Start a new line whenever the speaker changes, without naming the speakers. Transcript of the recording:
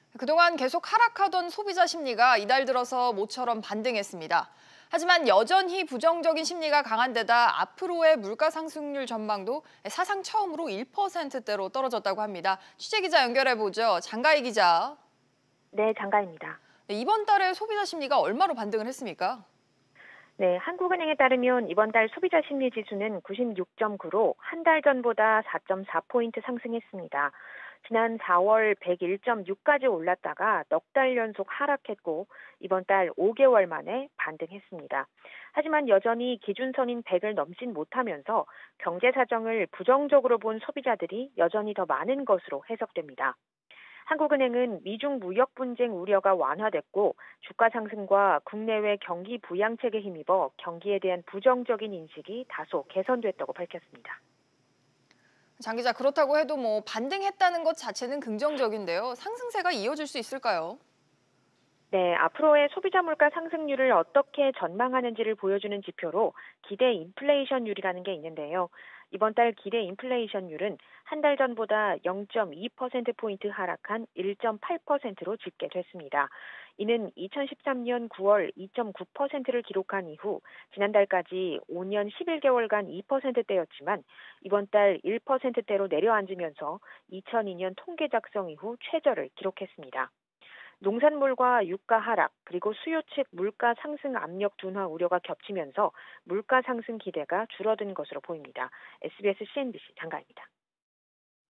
그동안 계속 하락하던 소비자 심리가 이달 들어서 모처럼 반등했습니다. 하지만 여전히 부정적인 심리가 강한 데다 앞으로의 물가 상승률 전망도 사상 처음으로 1%대로 떨어졌다고 합니다. 취재기자 연결해보죠. 장가희 기자.
네, 장가입니다.
네, 이번 달에 소비자 심리가 얼마로 반등을 했습니까?
네, 한국은행에 따르면 이번 달 소비자 심리 지수는 96.9로 한 달 전보다 4.4포인트 상승했습니다. 지난 4월 101.6까지 올랐다가 넉 달 연속 하락했고 이번 달 5개월 만에 반등했습니다. 하지만 여전히 기준선인 100을 넘진 못하면서 경제 사정을 부정적으로 본 소비자들이 여전히 더 많은 것으로 해석됩니다. 한국은행은 미중 무역 분쟁 우려가 완화됐고 주가 상승과 국내외 경기 부양책에 힘입어 경기에 대한 부정적인 인식이 다소 개선됐다고 밝혔습니다.
장 기자, 그렇다고 해도 반등했다는 것 자체는 긍정적인데요. 상승세가 이어질 수 있을까요?
네, 앞으로의 소비자 물가 상승률을 어떻게 전망하는지를 보여주는 지표로 기대 인플레이션율이라는 게 있는데요. 이번 달 기대 인플레이션율은 한 달 전보다 0.2%포인트 하락한 1.8%로 집계됐습니다. 이는 2013년 9월 2.9%를 기록한 이후 지난달까지 5년 11개월간 2%대였지만 이번 달 1%대로 내려앉으면서 2002년 통계 작성 이후 최저를 기록했습니다. 농산물과 유가 하락, 그리고 수요 측 물가 상승 압력 둔화 우려가 겹치면서 물가 상승 기대가 줄어든 것으로 보입니다. SBS CNBC 장가입니다.